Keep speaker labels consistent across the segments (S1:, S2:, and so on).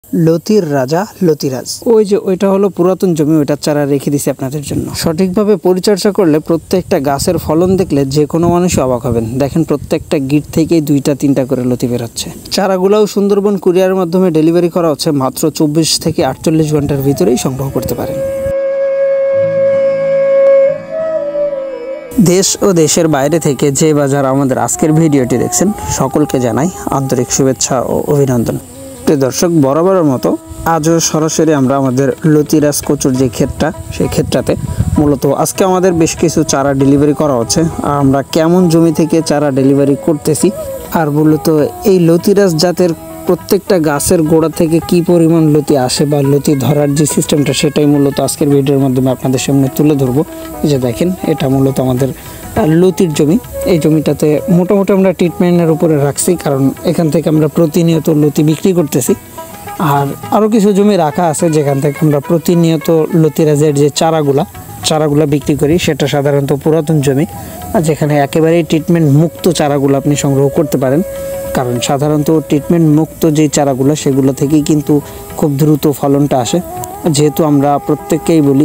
S1: লতির রাজা লতিরাজ। ওই যে ওইটা হলো পুরাতন জমি, ওইটার চারা রেখে দিছি আপনাদের জন্য। সঠিকভাবে পরিচর্যা করলে প্রত্যেকটা গাছের ফলন দেখলে যে কোনো মানুষই অবাক হবেন। দেখেন প্রত্যেকটা গিট থেকেই 2টা 3টা করে লতি বের হচ্ছে। চারাগুলাও সুন্দরবন কুরিয়ারের মাধ্যমে ডেলিভারি করা হচ্ছে, মাত্র 24 থেকে 48 ঘন্টার ভিতরেই সংগ্রহ করতে পারেন। দেশ ও দেশের বাইরে থেকে যে বাজার আমাদের আজকের ভিডিওটি দেখছেন সকলকে জানাই আন্তরিক শুভেচ্ছা ও অভিনন্দন। প্রিয় দর্শক, বরাবরের মতো আজও সরাসরি আমরা আমাদের লতিরাজ কচুর যে ক্ষেতটা, সেই ক্ষেতটাতে মূলত আজকে আমাদের বেশ কিছু চারা ডেলিভারি করা হচ্ছে। আর আমরা কেমন জমি থেকে চারা ডেলিভারি করতেছি আর মূলত এই লতিরাজ জাতের প্রত্যেকটা গাছের গোড়া থেকে কি পরিমাণ লতি আসে বা লতি ধরার যে সিস্টেমটা, সেটাই মূলত আজকের ভিডিওর মাধ্যমে আপনাদের সামনে তুলে ধরবো। যে দেখেন এটা মূলত আমাদের লতির জমি। এই জমিটাতে মোটামুটি আমরা ট্রিটমেন্টের উপরে রাখছি, কারণ এখান থেকে আমরা প্রতিনিয়ত লতি বিক্রি করতেছি। আর আরও কিছু জমি রাখা আছে যেখান থেকে আমরা প্রতিনিয়ত লতিরাজের যে চারাগুলা বিক্রি করি। সেটা সাধারণত পুরাতন জমি, আর যেখানে একেবারেই ট্রিটমেন্ট মুক্ত চারাগুলো আপনি সংগ্রহ করতে পারেন। কারণ সাধারণত ট্রিটমেন্ট মুক্ত যে চারাগুলো, সেগুলো থেকেই কিন্তু খুব দ্রুত ফলনটা আসে। যেহেতু আমরা প্রত্যেককেই বলি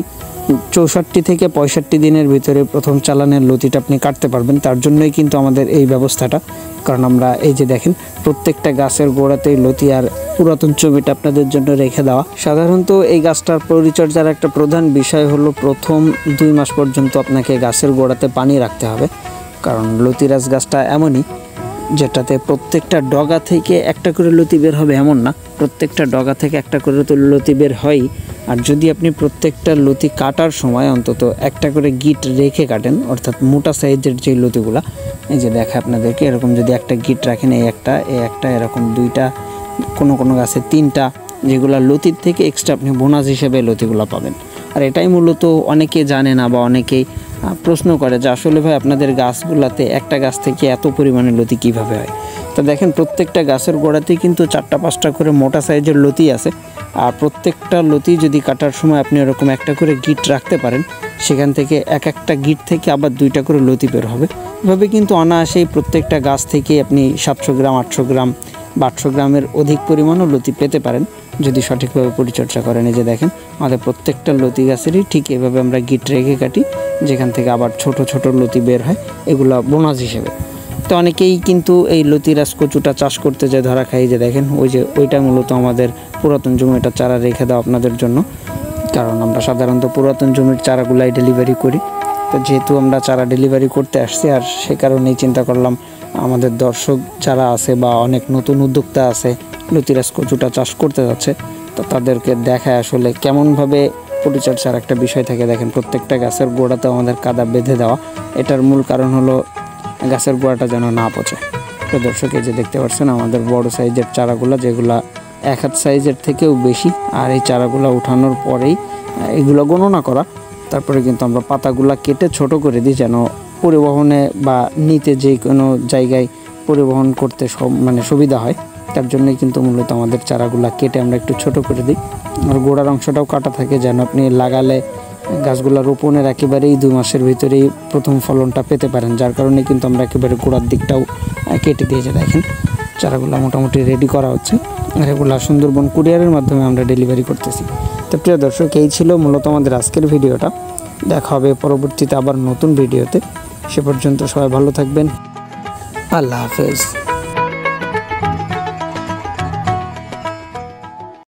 S1: 64 থেকে 65 দিনের ভিতরে প্রথম চালানের লতিটা আপনি কাটতে পারবেন, তার জন্যই কিন্তু আমাদের এই ব্যবস্থাটা। কারণ আমরা এই যে দেখেন প্রত্যেকটা গাছের গোড়াতেই লতি আর পুরাতন জমিটা আপনাদের জন্য রেখে দেওয়া। সাধারণত এই গাছটার পরিচর্যার একটা প্রধান বিষয় হলো প্রথম 2 মাস পর্যন্ত আপনাকে গাছের গোড়াতে পানি রাখতে হবে। কারণ লতিরাজ গাছটা এমনই যেটাতে প্রত্যেকটা ডগা থেকে একটা করে লতি বের হবে এমন না, প্রত্যেকটা ডগা থেকে একটা করে তো লতি বের হয়ই। আর যদি আপনি প্রত্যেকটা লতি কাটার সময় অন্তত একটা করে গিট রেখে কাটেন, অর্থাৎ মোটা সাইজের যে লতিগুলা, এই যে দেখা আপনাদেরকে এরকম যদি একটা গিট রাখেন, এই একটা এরকম 2টা, কোনো গাছে 3টা, যেগুলো লতির থেকে এক্সট্রা আপনি বোনাস হিসেবে লতিগুলো পাবেন। আর এটাই মূলত অনেকে জানে না বা অনেকেই প্রশ্ন করে যে আসলে ভাই আপনাদের গাছগুলাতে একটা গাছ থেকে এত পরিমাণে লতি কিভাবে হয়। তো দেখেন প্রত্যেকটা গাছের গোড়াতেই কিন্তু 4টা-5টা করে মোটা সাইজের লতি আছে। আর প্রত্যেকটা লতি যদি কাটার সময় আপনি এরকম একটা করে গিট রাখতে পারেন, সেখান থেকে একটা গিট থেকে আবার 2টা করে লতি বের হবে। এভাবে কিন্তু অনায়াসেই প্রত্যেকটা গাছ থেকে আপনি 700 গ্রাম 800 গ্রাম বা 800 গ্রামের অধিক পরিমাণও লতি পেতে পারেন যদি সঠিকভাবে পরিচর্যা করেন। এই যে দেখেন আমাদের প্রত্যেকটা লতি গাছেরই ঠিক এভাবে আমরা গিট রেখে কাটি, যেখান থেকে আবার ছোট ছোট লতি বের হয়, এগুলো বোনাস হিসেবে। তো অনেকেই কিন্তু এই লতিরাজ কচুটা চাষ করতে যায় ধরা খাই। যে দেখেন ওইটা মূলত আমাদের পুরাতন জমিটা চারা রেখে দাও আপনাদের জন্য। কারণ আমরা সাধারণত পুরাতন জমির চারাগুলাই ডেলিভারি করি। তো যেহেতু আমরা চারা ডেলিভারি করতে আসছি, আর সে কারণেই চিন্তা করলাম আমাদের দর্শক যারা আছে বা অনেক নতুন উদ্যোক্তা আছে লতিরাজ কচুটা চাষ করতে যাচ্ছে, তো তাদেরকে দেখায় আসলে কেমনভাবে পরিচর্যার একটা বিষয় থাকে। দেখেন প্রত্যেকটা গাছের গোড়াতে আমাদের কাদা বেঁধে দেওয়া। এটার মূল কারণ হলো গাছের গোড়াটা যেন না পচে। তো দর্শক, এই যে দেখতে পাচ্ছেন আমাদের বড় সাইজের চারাগুলো, যেগুলা 1 হাত সাইজের থেকেও বেশি। আর এই চারাগুলো উঠানোর পরেই এগুলো গণনা করা, তারপরে কিন্তু আমরা পাতাগুলা কেটে ছোট করে দিই, যেন পরিবহনে বা নিতে যে কোনো জায়গায় পরিবহন করতে সুবিধা হয়। তার জন্যই কিন্তু মূলত আমাদের চারাগুলা কেটে আমরা একটু ছোট করে দিই। আর গোড়ার অংশটাও কাটা থাকে, যেন আপনি লাগালে গাছগুলা রোপণের একেবারেই 2 মাসের ভিতরেই প্রথম ফলনটা পেতে পারেন। যার কারণে কিন্তু আমরা একেবারে গোড়ার দিকটাও কেটে দিয়েছে। দেখেন চারাগুলা মোটামুটি রেডি করা হচ্ছে, আর এগুলা সুন্দরবন কুরিয়ারের মাধ্যমে আমরা ডেলিভারি করতেছি। তো প্রিয় দর্শক, এই ছিল মূলত আমাদের আজকের ভিডিওটা। দেখা হবে পরবর্তীতে আবার নতুন ভিডিওতে। সে পর্যন্ত সবাই ভালো থাকবেন। আল্লাহ হাফেজ।